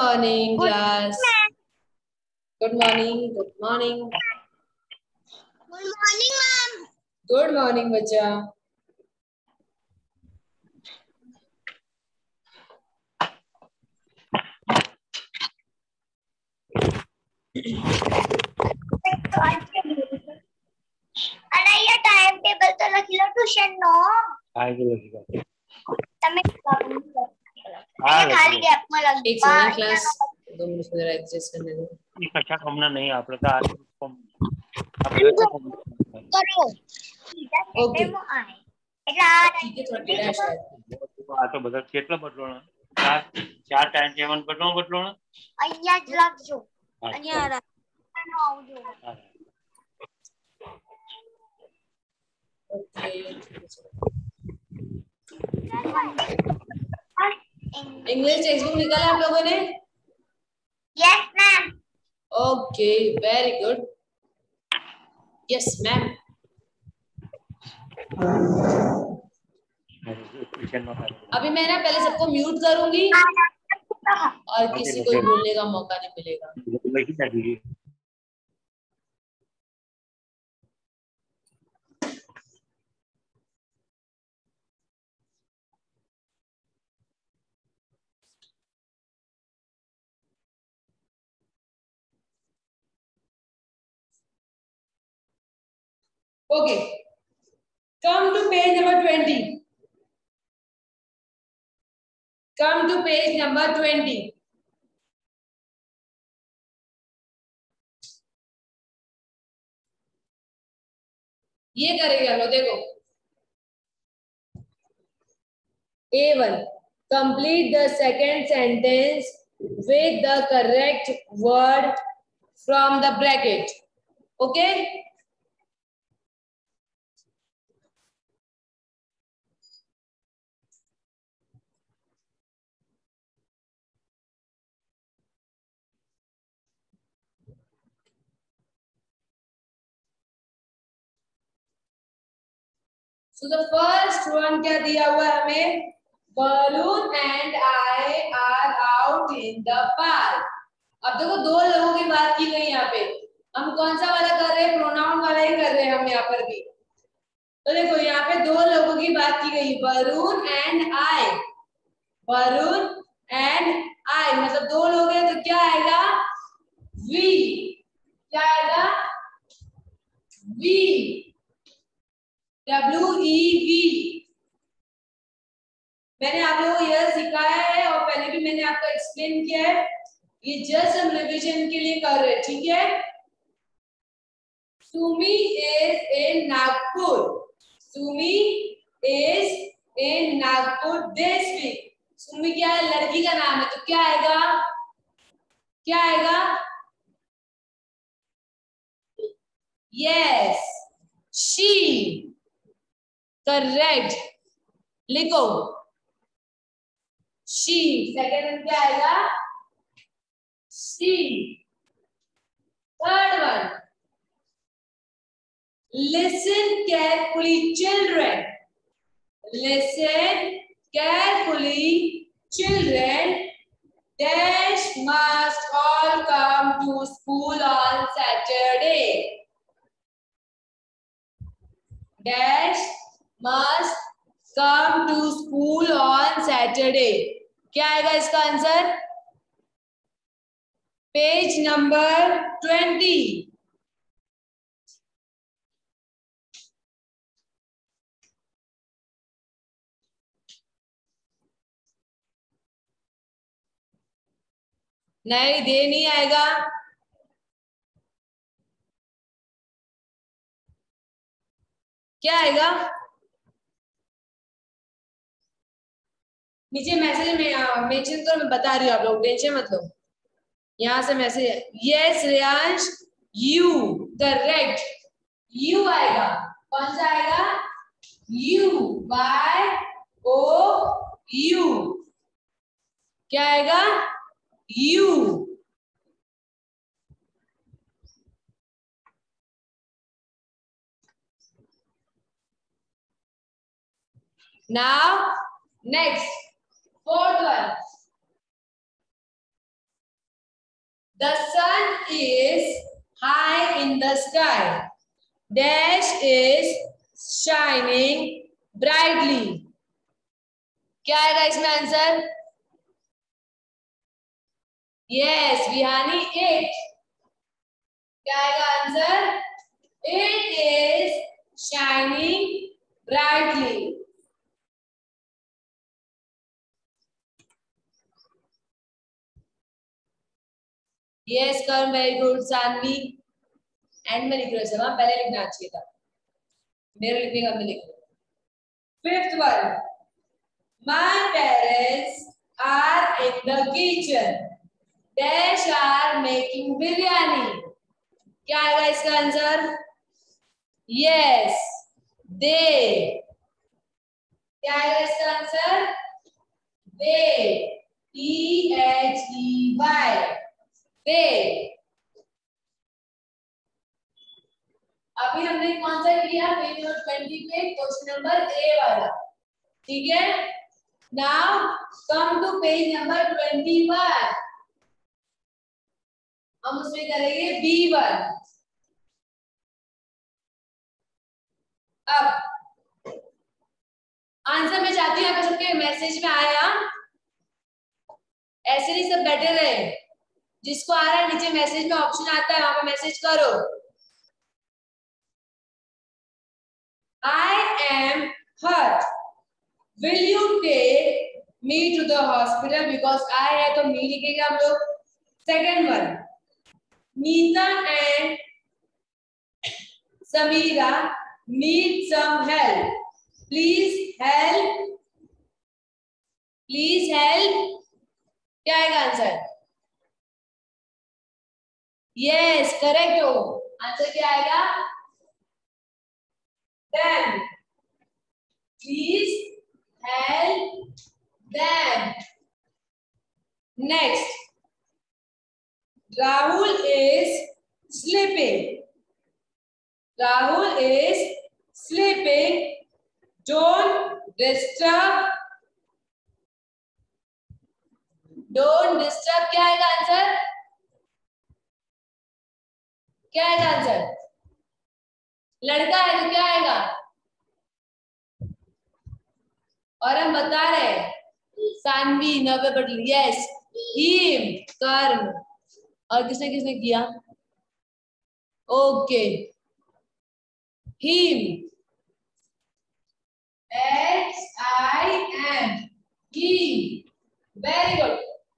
morning, Good class. Good morning. Good morning. Good morning, ma'am. Good morning, बच्चा. अरे ये time table तो लखी लो ट्यूशन नो आगे लगी તમે ખાલી ગેપ માં લખી एक सेकंड क्लास 2 मिनट जरा एडजस्ट करने दो. ये कक्षा कमना नहीं આપણે તો આ કરો ओके. ડેમો આય એટલે આ ठीक है, थोड़ा टेढ़ा है शायद. આ તો બધા કેટલા બદલોણા ચાર ટાઈમ ટેબલ બદલોણા અહીંયા જ લખજો અહીંયા આવજો ओके. इंग्लिश टेक्स्ट बुक निकाला आप लोगों ने? Yes ma'am okay, very good. Yes ma'am. अभी मैं ना पहले सबको म्यूट करूंगी और किसी को बोलने का मौका नहीं मिलेगा. Okay, come to page number 20. Come to page number 20. ये करेंगे हम लोग. देखो, A1, complete the second sentence with the correct word from the bracket. Okay. So the first one क्या दिया हुआ है हमें? Balloon and I are out in the park. अब देखो दो लोगों की बात की गई यहाँ पे. हम कौन सा वाला कर रहे हैं? प्रोनाउन वाला ही कर रहे हैं हम यहाँ पर भी. तो देखो यहाँ पे दो लोगों की बात की गई. Balloon and I. Balloon and I मतलब दो लोग हैं तो क्या आएगा? We. क्या आएगा? We. WEV. मैंने आप लोगों को यह सिखाया है और पहले भी मैंने आपको एक्सप्लेन किया है. ये जस्ट हम रिवीजन के लिए कर रहे हैं, ठीक है? Sumi is in Nagpur. Sumi is in Nagpur this week. Sumi क्या है? लड़की का नाम है तो क्या आएगा? क्या आएगा? Yes, she. करेक्ट. लिखो शी. सेकंड क्या आएगा? She. Third one, listen carefully children. Listen carefully children. Dash must all come to school on Saturday. Dash must come to school on Saturday. क्या आएगा इसका आंसर? Page number 20. नहीं, दे नहीं आएगा. क्या आएगा? नीचे मैसेज में मेंशन तो मैं बता रही हूँ, आप लोग टेंशन मत लो. यहाँ से मैसेज है. Yes Riyansh, you. Correct. You आएगा. कौन सा आएगा? यू. YOU. क्या आएगा? You. Now next, fourth one. The sun is high in the sky. Dash is shining brightly. क्या आएगा इसमें आंसर? Yes, Vihani, it. क्या आएगा answer? It is shining brightly. Yes, Karan, very good. Sanvi, end में लिख रहे हो, पहले लिखना चाहिए था. मेरे लिखने का मैं लिख रहा हूँ. Fifth one. My parents are in the kitchen. Dash are making biryani. क्या आएगा इसका आंसर? Yes, they. क्या आएगा इसका आंसर? They. They. They. अभी हमने कौन सा किया? पेज नंबर 20 पे क्वेश्चन नंबर ए वाला. ठीक है. Now come to page number 21. हम उसमें करेंगे B1. अब आंसर मैं चाहती हूँ यहाँ पे सबके मैसेज में आया. ऐसे नहीं सब बैठे रहे. जिसको आ रहा है नीचे मैसेज में ऑप्शन आता है, वहां पे मैसेज करो. I am hurt. Will you take me to the hospital? Because I है तो me लिखेंगे हम लोग. Second one. Neeta and Samira need some help. Please help. Please help. क्या आएगा आंसर? Yes, correct हो. आंसर क्या आएगा? Them. Please help them. Next. Rahul is sleeping. Rahul is sleeping. Don't disturb. Don't disturb. क्या आएगा answer? क्या आएगा answer? लड़का है तो क्या आएगा? और हम बता रहे हैं सानवी, नव्य पटेल. यस, हिम, कर्म. और किसने किसने किया? Okay, him. HIM. Him. Very good.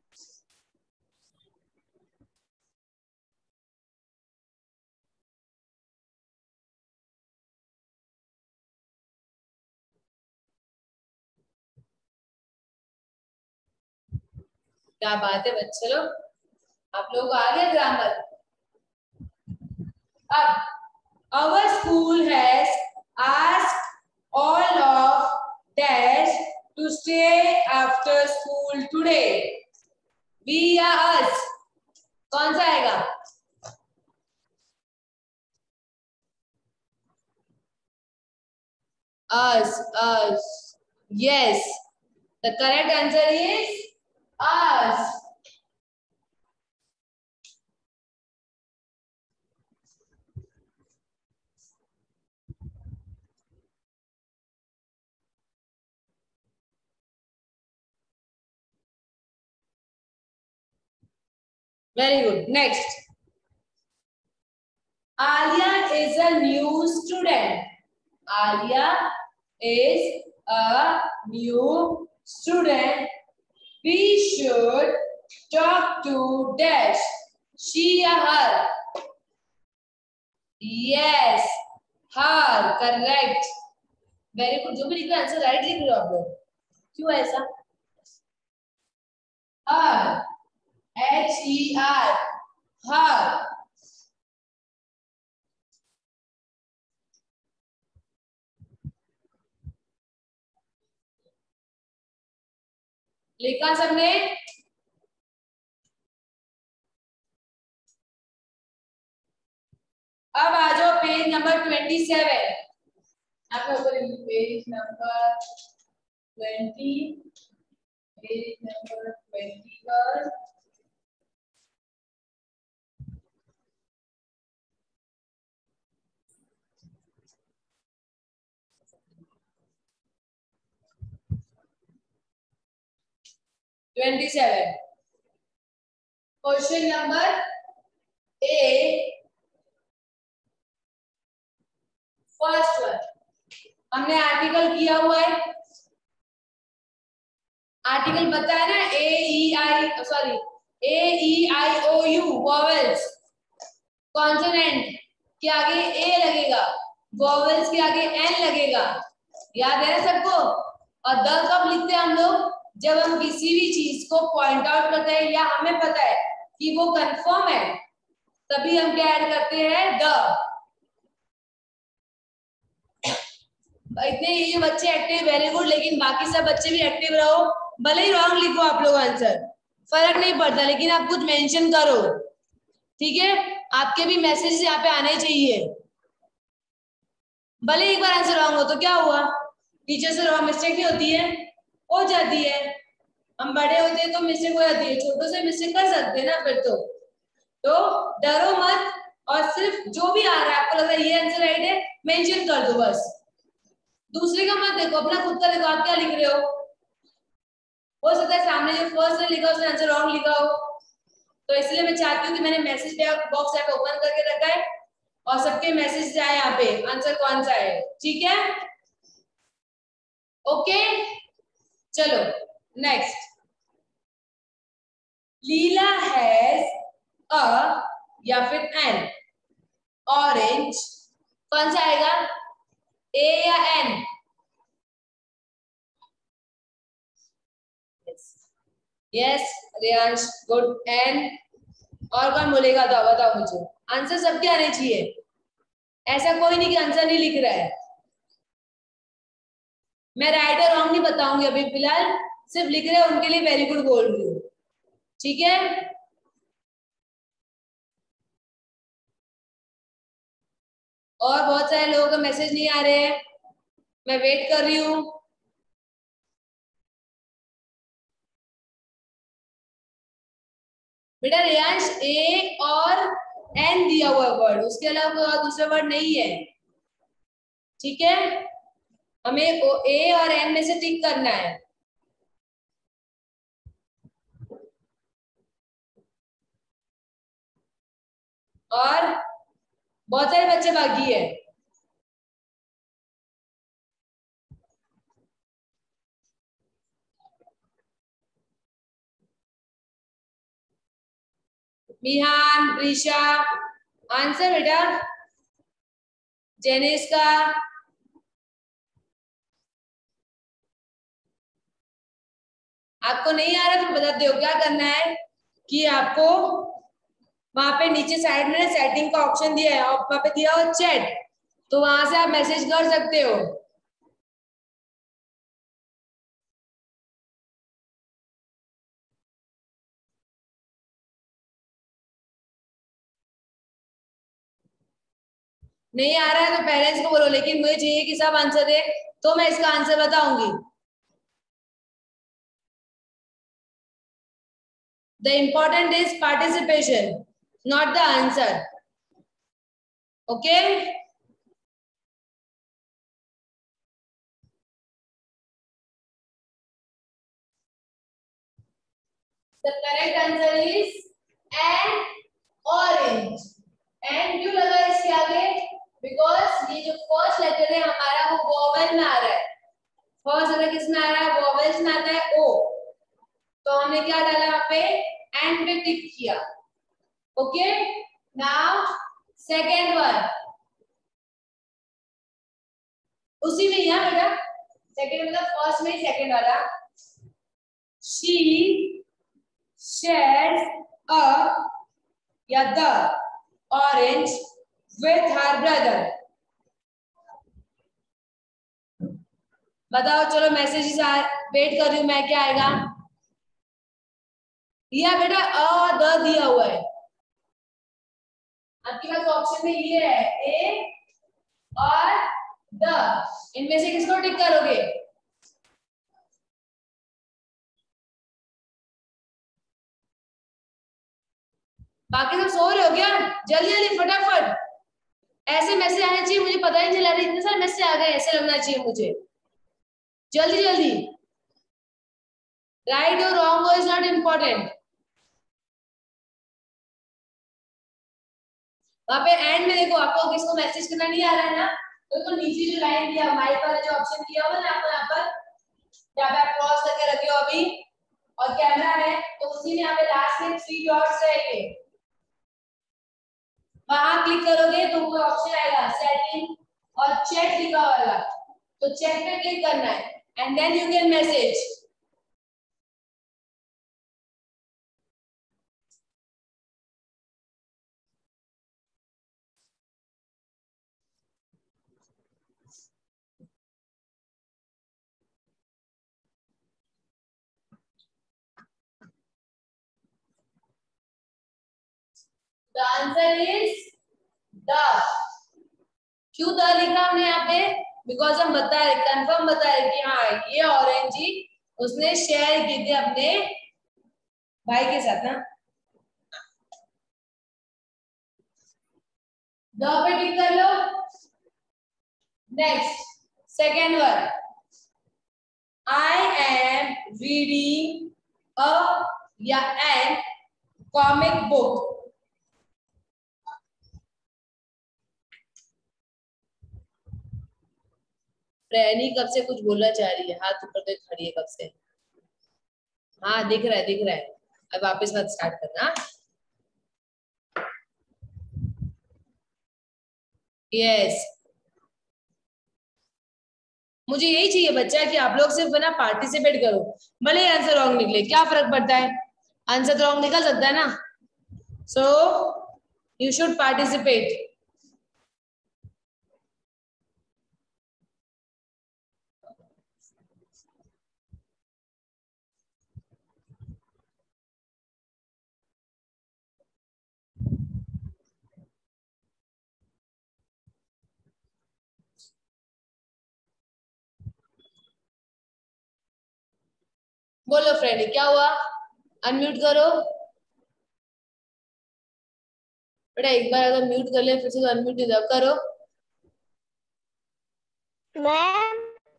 क्या बात है बच्चे लोग, आप लोग आ गए ग्रामर. अब our school has asked all of dash to stay after school today. We are us. कौन सा आएगा? Us. Yes, the correct answer is us. Very good. Next. Alia is a new student. Alia is a new student. We should talk to dash. She or her? Yes, her. Correct. Very good. जो भी लिख रहा है answer right लिख रहे हो आप लोग. क्यों ऐसा? Her. HER. Her. लिखा सबने? अब आ जाओ पेज नंबर 27. आपके ऊपर पेज नंबर 20. पेज नंबर 20 पर 27. Question number A, first one, हमने आर्टिकल किया हुआ है, आर्टिकल बताया ना, A-E-I-O-U वॉवेल्स, कॉन्सोनेंट के आगे ए लगेगा, वॉवेल्स के आगे एन लगेगा, याद है सबको। और द कब लिखते हैं हम लोग, जब हम किसी भी चीज को पॉइंट आउट करते हैं या हमें पता है कि वो कंफर्म है, तभी हम क्या ऐड करते हैं, द। इतने ये बच्चे एक्टिव, वेरी गुड, लेकिन बाकी सब बच्चे भी एक्टिव रहो, भले ही रॉन्ग लिखो आप लोग आंसर, फर्क नहीं पड़ता, लेकिन आप कुछ मेंशन करो, ठीक है। आपके भी मैसेज यहाँ पे आने चाहिए, भले एक बार आंसर रॉन्ग हो तो क्या हुआ, टीचर से रॉन्ग मिस्टेक नहीं होती है, हो जाती है, हम बड़े होते हैं तो मिस्टेक हो जाती है, छोटों से मिस्टेक कर सकते हैं ना, फिर तो डरो मत, और सिर्फ जो भी आ रहा है आपको लग रहा है ये आंसर राइट है, मेंशन कर दो बस, दूसरे का मत देखो, अपना खुद का देखो, आप क्या लिख रहे हो सकता है सामने जो फर्स्ट ने लिखा उसने आंसर रॉन्ग लिखा हो, तो इसलिए मैं चाहती हूँ कि मैंने मैसेज बॉक्स ऐप ओपन करके रखा है और सबके मैसेज जाए यहाँ पे आंसर कौन सा है, ठीक है, ओके। चलो नेक्स्ट, लीला हैज अ या फिर एन ऑरेंज, कौन सा आएगा, ए या an, yes Riyansh, good, an. और कौन बोलेगा, तो बताओ मुझे, आंसर सबके आने चाहिए, ऐसा कोई नहीं कि आंसर नहीं लिख रहा है, मैं राइट और रॉन्ग नहीं बताऊंगी अभी फिलहाल, सिर्फ लिख रहे हैं उनके लिए वेरी गुड बोल रही हूँ, ठीक है। और बहुत सारे लोगों का मैसेज नहीं आ रहे हैं, मैं वेट कर रही हूँ। बेटा रियांश, ए और एन दिया हुआ वर्ड, उसके अलावा कोई और दूसरा वर्ड नहीं है, ठीक है, हमें ए और एन में से टिक करना है। और बहुत सारे बच्चे बाकी है, मिहान, प्रीशा, आंसर बेटा, जेनिस का, आपको नहीं आ रहा तो बताते हो क्या करना है, कि आपको वहां पे नीचे साइड में सेटिंग का ऑप्शन दिया है और वहां पे दिया हो चैट, तो वहां से आप मैसेज कर सकते हो। नहीं आ रहा है तो पेरेंट्स को बोलो, लेकिन मुझे चाहिए कि सब आंसर दे तो मैं इसका आंसर बताऊंगी। The important is participation, not the answer. Okay? The correct answer is an orange. And क्यों लगा इसके आगे? Because ये जो फर्स्ट लेटर है हमारा वो वोवेल में आ रहा है। फर्स्ट लेटर किस में आ रहा है? वोवेल्स में आता है ओ। तो हमने क्या डाला यहाँ पे? एंड पे टिक किया। ओके? Now second one. उसी में ही है बेटा। सेकेंड मतलब फर्स्ट में ही सेकेंड वाला। She shares a या the orange with her brother. बताओ चलो मैसेज वेट कर रही हूँ मैं, क्या आएगा? यह बेटा अ द दिया हुआ है आपके पास ऑप्शन में, ये है ए और द, इनमें से किसको टिक करोगे? बाकी सब सो रहे हो क्या? जल्दी जल्दी फटाफट, ऐसे मैसेज आने चाहिए, मुझे पता ही नहीं चला रहा इतने सारे मैसेज आ गए, ऐसे लगना चाहिए मुझे। जल्दी जल्दी राइट और रॉन्ग हो इज नॉट इम्पोर्टेंट। वहां पे एंड में देखो, आपको किसको मैसेज करना नहीं आ रहा है ना, तो नीचे जो लाइन दिया माइक वाला जो ऑप्शन दिया हुआ ना आपको यहाँ पर, यहाँ पे आप क्रॉस करके रखे हो अभी, और कैमरा है तो उसी में यहाँ पे लास्ट में 3 डॉट्स रहेंगे, वहां क्लिक करोगे तो वो ऑप्शन आएगा सेटिंग और चैट लिखा होगा, तो चैट पे क्लिक करना है and then you can message. The answer is the। क्यों द लिखा हमने यहाँ पे, बिकॉज हम बता रहे, कंफर्म बता रहे कि हाँ ये ऑरेंज जी उसने शेयर की थी अपने भाई के साथ ना। द पे टिक कर लो। Next second one, I am reading a या एन कॉमिक बुक। प्रेनी कब से कुछ बोलना चाह रही है, हाथ ऊपर करके खड़ी है कब से। हाँ दिख रहा है दिख रहा है, अब वापस बात स्टार्ट करना। यस मुझे यही चाहिए बच्चा कि आप लोग सिर्फ ना पार्टिसिपेट करो, भले आंसर रॉन्ग निकले क्या फर्क पड़ता है, आंसर तो रॉन्ग निकल सकता है ना, सो यू शुड पार्टिसिपेट। बोलो फ्रेंड क्या हुआ, अनम्यूट करो बेटा, एक बार अगर म्यूट कर ले फिर से तो अनम्यूट नहीं करो। मैम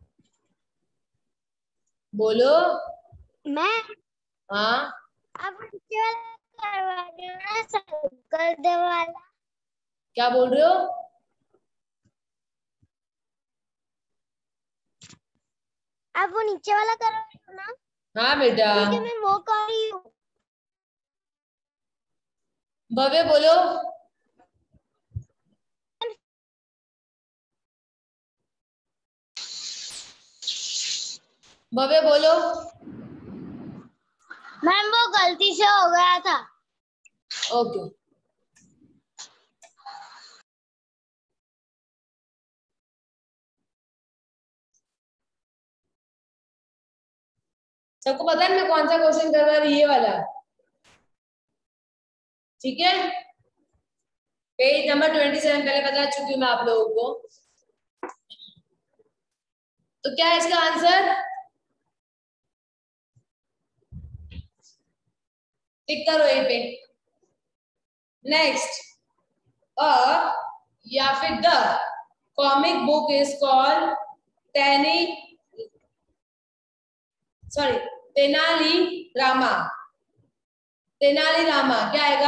बोलो। मैं हाँ अब करवा रही हूँ ना सर्कल दे वाला। क्या बोल रहे हो, अब वो नीचे वाला करवा रही हूँ ना। हाँ बेटा ठीक है मैं वो कर रही हूँ। भव्य बोलो। भव्य बोलो। मैम वो गलती से हो गया था। ओके सबको पता है मैं कौन सा क्वेश्चन करवा रही, ये वाला, ठीक है। पेज नंबर 27 पहले बता चुकी हूँ मैं आप लोगों को। तो क्या है इसका आंसर, टिक करो यहीं पे। नेक्स्ट अ या फिर the comic book is called Tenali Rama. Tenali Rama क्या आएगा,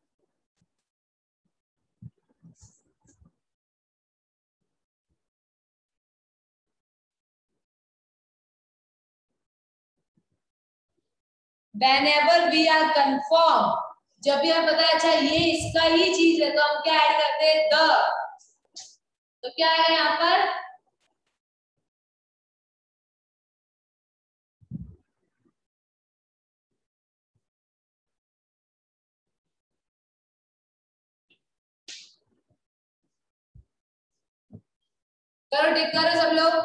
whenever we are confirm, जब भी हमें पता है अच्छा ये इसका ही चीज है तो हम क्या ऐड करते हैं द, तो क्या है यहाँ पर करो टिक करो सब लोग।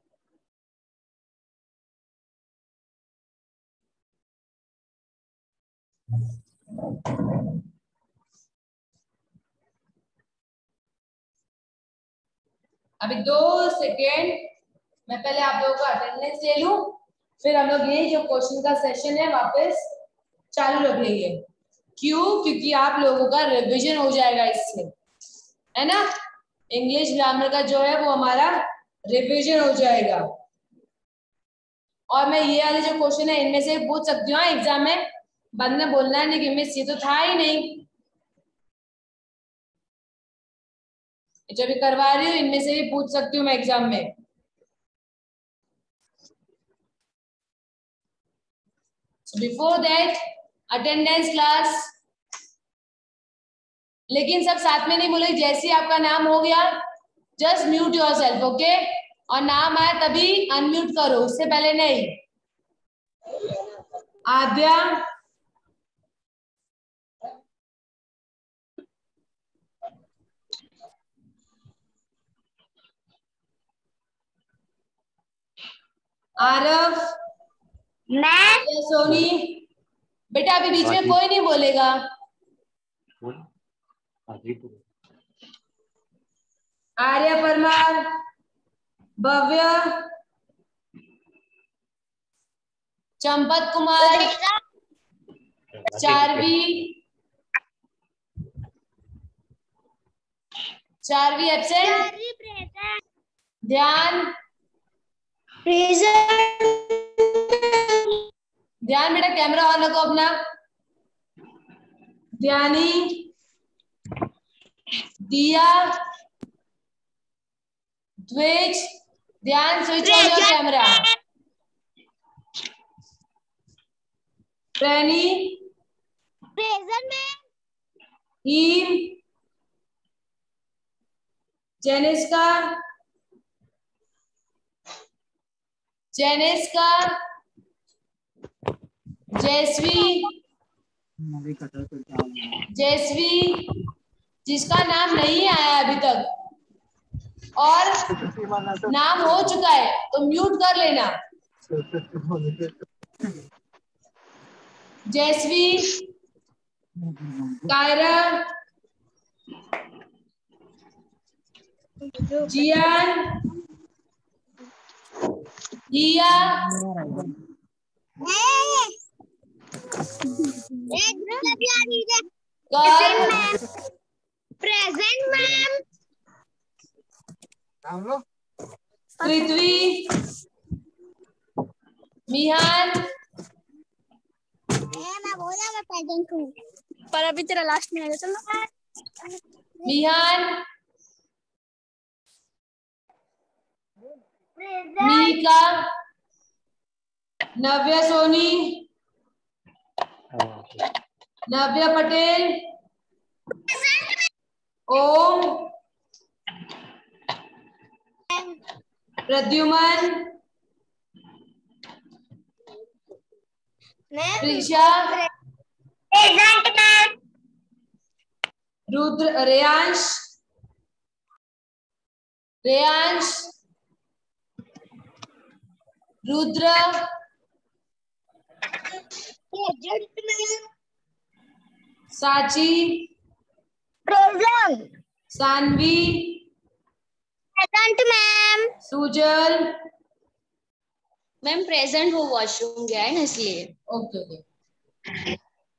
अभी 2 सेकेंड मैं पहले आप लोगों का अटेंडेंस ले लूं, फिर हम लोग ये जो क्वेश्चन का सेशन है वापस चालू रख लेंगे। क्यों, क्योंकि आप लोगों का रिवीजन हो जाएगा इससे, है ना, इंग्लिश ग्रामर का जो है वो हमारा रिवीजन हो जाएगा। और मैं ये वाले जो क्वेश्चन है इनमें से पूछ सकती हूँ एग्जाम में, बाद में बोलना है नहीं कि मिस ये तो था ही नहीं। जो भी करवा रही हूँ इनमें से भी पूछ सकती हूँ मैं एग्जाम में। So before that attendance class, लेकिन सब साथ में नहीं बोले, जैसे ही आपका नाम हो गया जस्ट म्यूट योरसेल्फ, ओके। और नाम आया तभी अनम्यूट करो, उससे पहले नहीं। आद्या, आरव, मैं, सोनी, बेटा अभी बीच में कोई नहीं बोलेगा। आर्य परमार, भव्य, चंपत कुमार, चारवी एब्सेंट, ध्यान, ध्यान बेटा कैमरा ऑन रखो अपना। ध्यानी, Diya, Dwij, Dhyan, switch on your camera. Preni, Heem, Jeniska, Jeniska, Jayshvi, Jayshvi, जिसका नाम नहीं आया अभी तक और नाम हो चुका है तो म्यूट कर लेना। जयश्वी, कायरा, जियान, हिया, प्रेजेंट मैम, पृथ्वी, मिहान, मैं बोला मैं प्रेजेंट हूँ, पर अभी तेरा लास्ट में आएगा। चलो मिहान, मीका, नव्या सोनी, नव्या पटेल, ओम, Pradyuman, Prisha, Rudra, Reyansh, Reyansh, Rudra, Sachi, present, Saanvi, present ma'am, Sujal, ma'am present, वो वॉशरूम गया है ना इसलिए। Okay okay.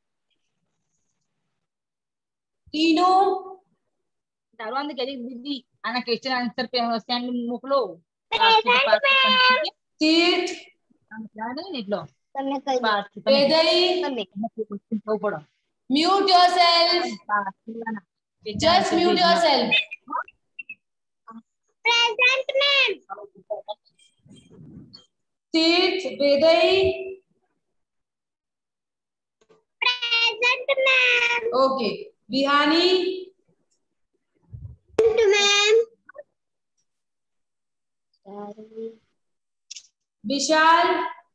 तीनों తర్వాత दीदी आना क्वेश्चन आंसर पे स्टैंड मोकलो। तीर्थ, इట్లో Vedai, mute yourself, just mute yourself. Present ma'am, Tirth, Vedai, present ma'am, okay. Vihani, ma'am, Vishal,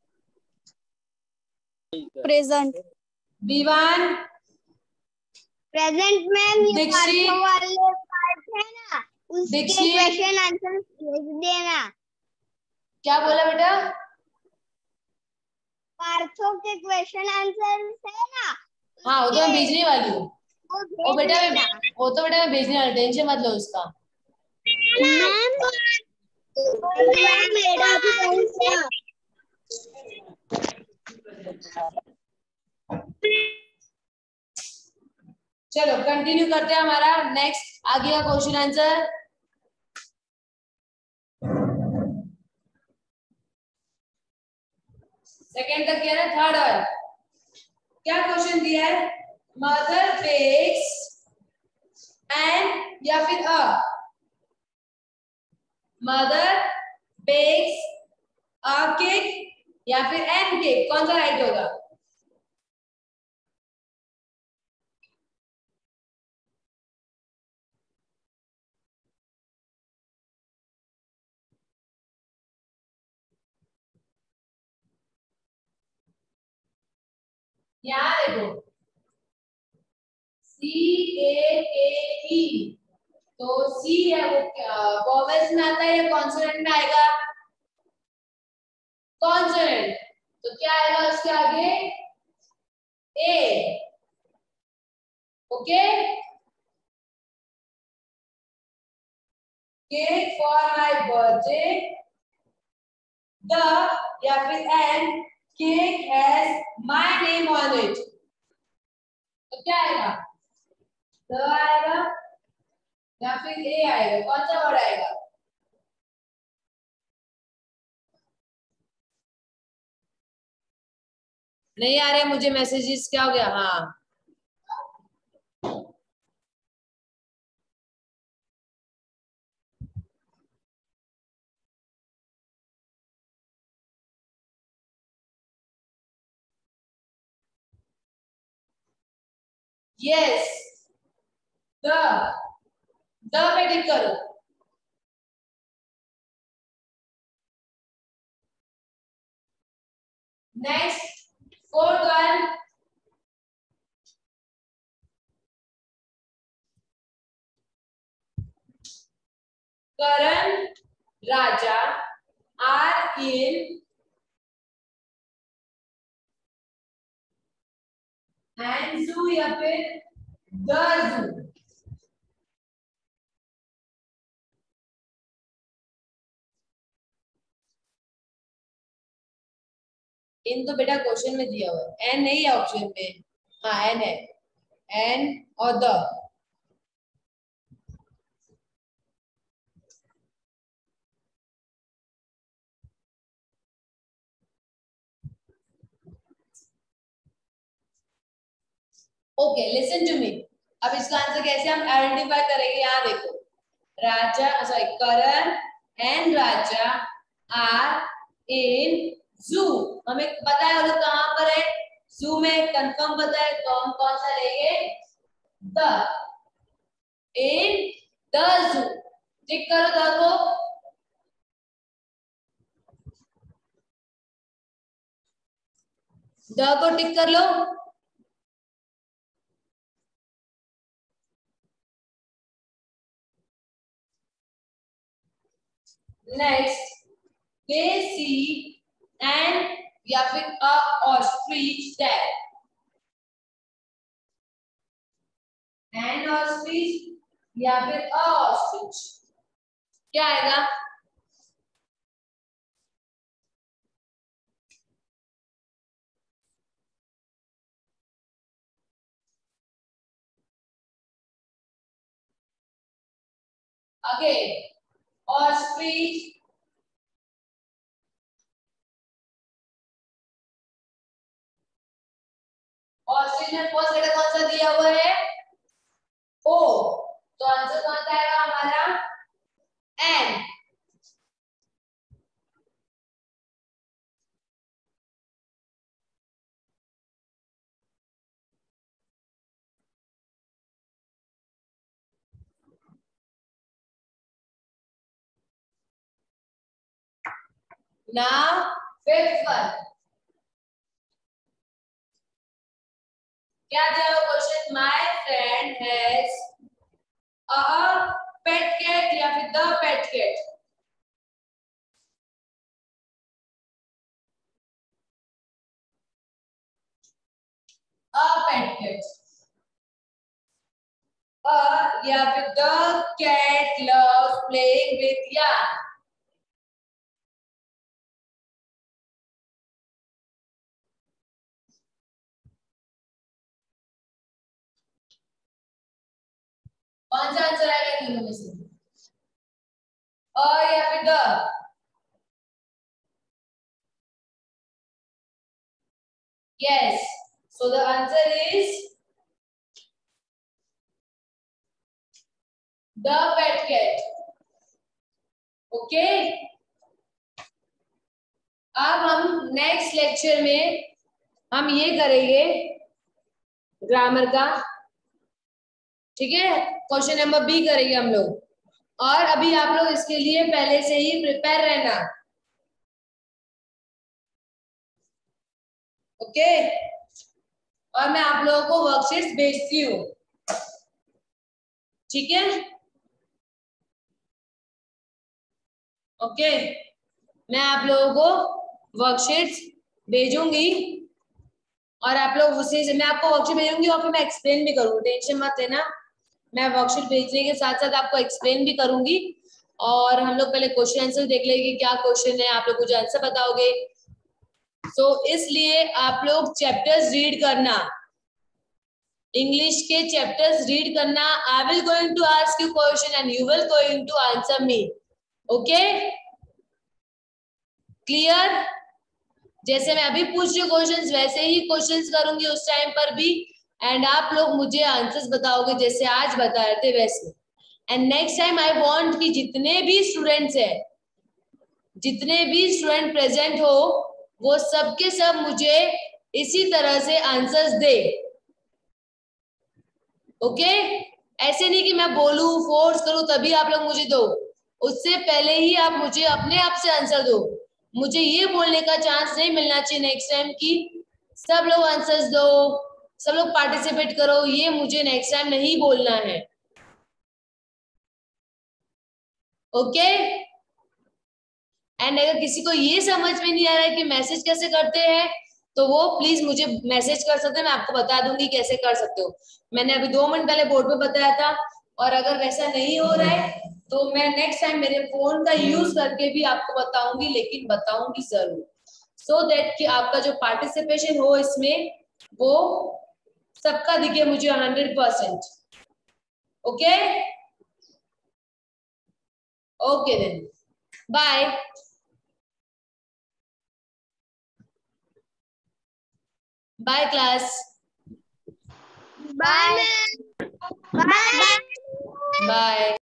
present, Vivan, present ma'am. ये दीक्षित, पार्थो वाले पार्ट है ना, उसके दीक्षित, क्वेश्चन आंसर भेज देना। क्या बोला बेटा? पार्थो के क्वेश्चन आंसर है ना, हाँ वो तो मैं भेजने वाली हूँ। वो बेटा वो तो बेटा मैं भेजने वाली, टेंशन मत लो उसका। मैम मेरा भी चलो कंटिन्यू करते हैं हमारा नेक्स्ट आगे का क्वेश्चन आंसर। सेकेंड तक किया ना, थर्ड वन क्या क्वेश्चन दिया है, मदर बेक्स एंड या फिर a, mother bakes a cake या फिर एन केक, कौन सा राइट होगा? यहाँ देखो CAKE, तो सी है वो वोवेल्स में आता है या कॉन्सोनेंट में आएगा? कॉन्सोनेंट, तो क्या आएगा उसके आगे? A. Okay, cake for my birthday, the या फिर an cake has my name on it, तो क्या आएगा? द आएगा या फिर ए आएगा, कौन सा वर्ड आएगा? नहीं आ रहे मुझे मैसेजेस, क्या हो गया? हाँ यस, द पे टिक करो। Next, fourth one, Karan Raja are in and zoo या फिर द जू, इन तो बेटा क्वेश्चन में दिया हुआ है, एन नहीं है ऑप्शन में, हाँ एन है, एन और the. Okay listen to me, अब इसका आंसर कैसे हम आइडेंटिफाई करेंगे? यहाँ देखो, Raja sorry Karan and Raja are in zoo, हमें पता है वो लोग कहाँ पर है, जू में, कंफर्म पता है, तो हम कौन सा लेंगे? द, इन द जू, टिक करो द को, द को टिक कर लो। नेक्स्ट, दे सी एंड या फिर a ostrich there, an ostrich या फिर अ ऑस्ट्रिच, क्या आएगा? अगेन ऑस्ट्रिच, ऑस्ट्रिच में फर्स्ट लेटर कौन सा दिया हुआ है? ओ, तो आंसर कौन सा आएगा हमारा? एन। नाउ फिफ्थ वन, क्या दिया हुआ question? My friend has a pet cat या फिर the pet cat, a pet cat, a या फिर the cat loves playing with yarn, कौन सा आंसर आएगा इन दोनों में से? अ या फिर the? Yes. So the answer is the pet cat. Okay. अब हम नेक्स्ट लेक्चर में हम ये करेंगे ग्रामर का, ठीक है। क्वेश्चन नंबर बी करेंगे हम लोग, और अभी आप लोग इसके लिए पहले से ही प्रिपेयर रहना। ओके, और मैं आप लोगों को वर्कशीट्स भेजती हूँ, ठीक है। ओके, मैं आप लोगों को वर्कशीट्स भेजूंगी और आप लोग उसी से, मैं आपको वर्कशीट भेजूंगी और फिर मैं एक्सप्लेन भी करूंगी, टेंशन मत लेना। मैं वर्कशीट भेजने के साथ साथ आपको एक्सप्लेन भी करूंगी, और हम लोग पहले क्वेश्चन आंसर देख लेंगे, क्या क्वेश्चन है, आप लोग मुझे आंसर बताओगे। सो इसलिए आप लोग चैप्टर्स रीड करना, इंग्लिश के चैप्टर्स रीड करना। I will going to ask you question and you will going to answer me. Okay, clear? जैसे मैं अभी पूछ रही हूँ क्वेश्चंस, वैसे ही क्वेश्चंस करूंगी उस टाइम पर भी, एंड आप लोग मुझे आंसर्स बताओगे जैसे आज बता रहे थे वैसे। And next time I want कि जितने भी स्टूडेंट्स हैं, जितने भी स्टूडेंट प्रेजेंट हो, वो सब के सब मुझे इसी तरह से आंसर्स दे। ओके, ऐसे नहीं कि मैं बोलूं, फोर्स करूं तभी आप लोग मुझे दो, उससे पहले ही आप मुझे अपने आप से आंसर दो। मुझे ये बोलने का चांस नहीं मिलना चाहिए नेक्स्ट टाइम कि सब लोग आंसर्स दो, सब लोग पार्टिसिपेट करो, ये मुझे नेक्स्ट टाइम नहीं बोलना है। ओके, एंड अगर किसी को ये समझ में नहीं आ रहा है कि मैसेज कैसे करते हैं, तो वो प्लीज मुझे मैसेज कर सकते हैं, मैं आपको बता दूंगी कैसे कर सकते हो। मैंने अभी 2 मिनट पहले बोर्ड पे बताया था, और अगर वैसा नहीं हो रहा है तो मैं नेक्स्ट टाइम मेरे फोन का यूज करके भी आपको बताऊंगी, लेकिन बताऊंगी जरूर, सो दैट कि आपका जो पार्टिसिपेशन हो इसमें वो सबका दिखे मुझे 100%। Okay, okay then, bye. Bye class, bye ma'am, bye. Bye.